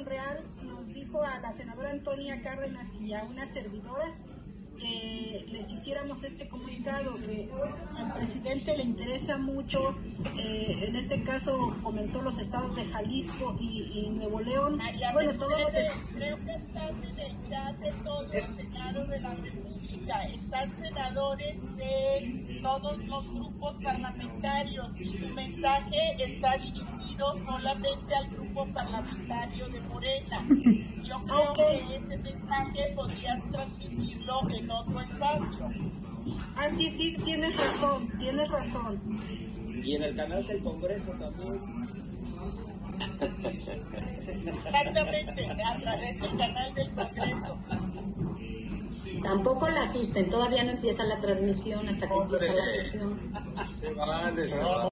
Monreal nos dijo a la senadora Antonia Cárdenas y a una servidora que les hiciéramos este comunicado, que al presidente le interesa mucho, en este caso comentó los estados de Jalisco y Nuevo León. María bueno, Mercedes, todos los creo que estás en el chat de todo el Senado de la República, están senadores de todos los grupos parlamentarios y tu mensaje está dirigido solamente al grupo parlamentario de Morena. Yo creo que ese mensaje podrías transmitirlo en otro espacio. Ah, sí, tienes razón. Y en el canal del Congreso también. Exactamente, a través del canal del Congreso. Tampoco la asusten, todavía no empieza la transmisión hasta que empieza la sesión. Se vale.